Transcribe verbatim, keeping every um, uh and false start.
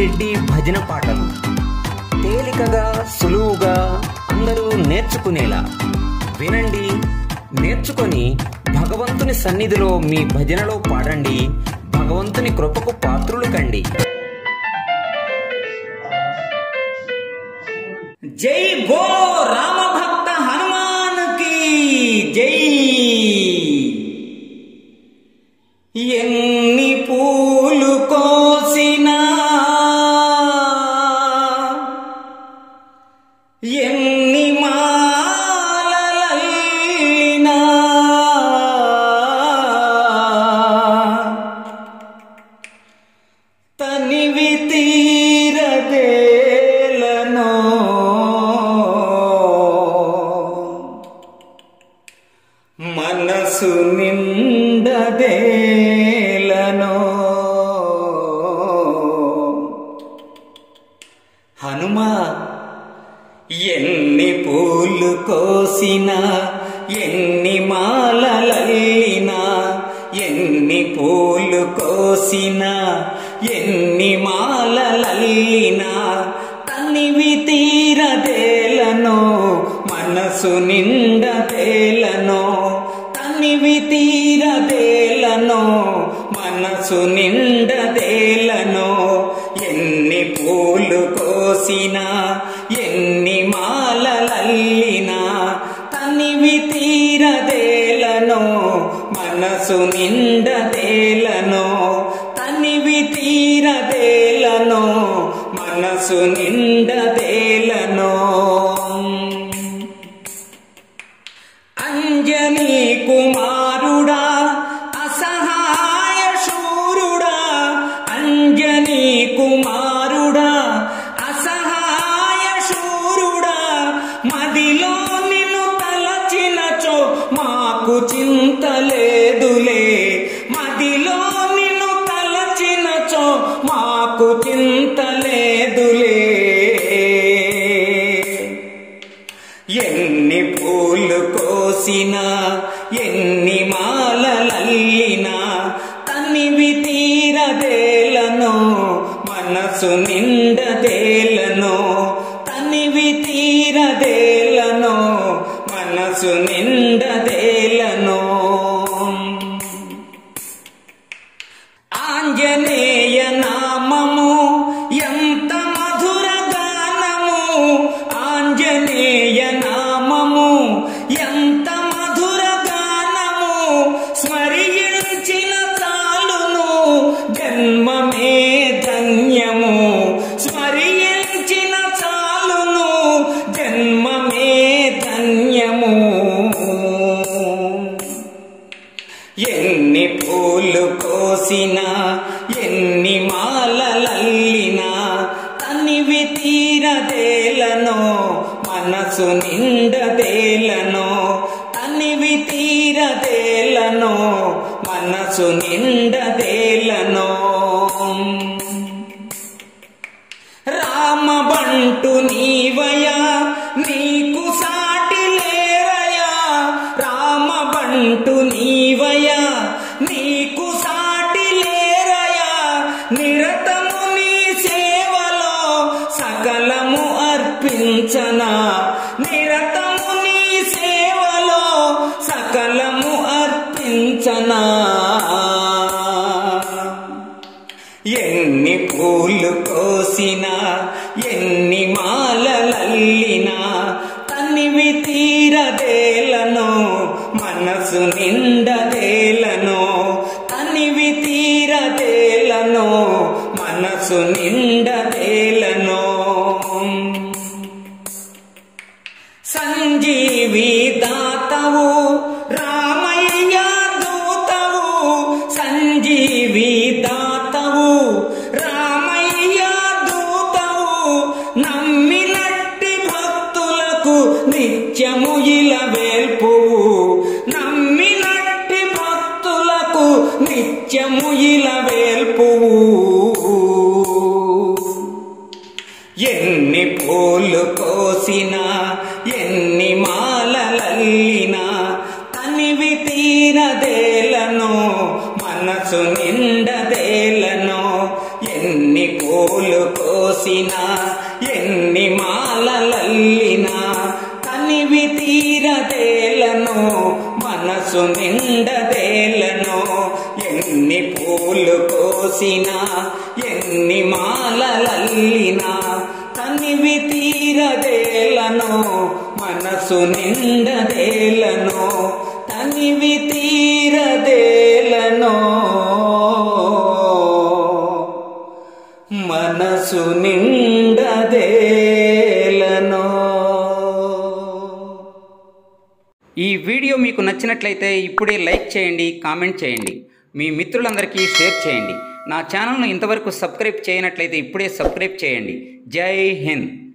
రెడ్డి భజన పాటలు తేలికగా సులువుగా అందరూ నేర్చుకునేలా వినండి, నేర్చుకొని భగవంతుని సన్నిధిలో మీ భజనలో పాడండి. భగవంతుని కృపకు పాత్రులు కండి. జై గో రామ భక్త హనుమాన్ కి జై. ఎన్ని పూలు కోసినా ఎన్ని మాలలల్లినా తనివి తీరదేలనో మనసు నిండదేలనో. హనుమా ఎన్ని పూలు కోసినా ఎన్ని మాలలల్లినా ఎన్ని పూలు కోసినా ఎన్ని మాలలల్లినా తనివి తీరదేలనో మనసు నిండదేలనో. తనివి తీరదేలనో మనసు నిండదేలనో. ఎన్ని పూలు కోసినా ఎన్ని మాలలల్లినా తనివి తీరదేలనో మనసు నిండదేలనో. తనివి తీరదేలనో మనసు నిండదేలనో. అంజనీ కుమారుడా అసహాయ శూరుడా, అంజనీ కుమారుడా అసహాయ శూరుడా, మదిలో నిన్ను తలచినచో మాకు చింత లేదులే. మదిలో నిన్ను తలచినచో మాకు చింత లేదులే. ఎన్ని పూలు కోసినా ఎన్ని మాలలల్లినా తనివి తీరదేలనో మనసు నిండదేలనో. తనివి తీరదేలనో మనసు నిండదేలనో. ఆంజనేయ నామము ఎంత మధుర గానము, ఆంజనేయ నామము ఎంత మధుర గానము. స్మరించిన చాలును జన్మమే ధన్యము, స్మరించిన చాలును జన్మమే ధన్యము. ఎన్ని పూలు కోసినా ఎన్ని మాలలల్లినా తనివి తీరదేలనో మనసు నిండదేలనో. తనివి తీరదేలనో మనసు నిండదేలనో. రామ బంటు నీవయా నీకు సాటి లేరయా, రామ బంటు నీవయా నీకు సాటి లేరయా. నిరతము నీ సేవలో సకలము అర్పించనా, నిరతము నీ సేవలో సకలము అర్పించనా. ఎన్ని పూలు కోసినా ఎన్ని మాలలల్లినా తనివి తీరదేలనో మనసు నిండదేలనో. తనివి తీరదేలనో మనసు నిండదేలనో. సంజీవి దాతవు రామయ్య దూతవు, సంజీవి దాతవు రామయ్య దూతవు. నమ్మినట్టి భక్తులకు నిత్యము ఇలా వేల్పువు, నమ్మినట్టి భక్తులకు నిత్యము ఇలా వేల్పువు. ఎన్ని పూలు కోసినా ఎన్ని మాలలల్లినా తనివి తీరదేలనో మనసు నిండదేలనో. ఎన్ని ఎన్ని పూలు కోసినా ఎన్ని మాలలల్లినా తనివి తీరదేలనో మనసు నిండదేలనో ఎన్ని పూలు కోసినా ఎన్ని మాలలల్లినా తనివి తీరదేలనో మనసు నిండదేలనో తనివి తీరదేలనో మనసు నిండదేలనో. ఈ వీడియో మీకు నచ్చినట్లయితే ఇప్పుడే లైక్ చేయండి, కామెంట్ చేయండి, మీ మిత్రులందరికీ షేర్ చేయండి. నా ఛానల్ను ఇంతవరకు సబ్స్క్రైబ్ చేయనట్లయితే ఇప్పుడే సబ్స్క్రైబ్ చేయండి. జై హింద్.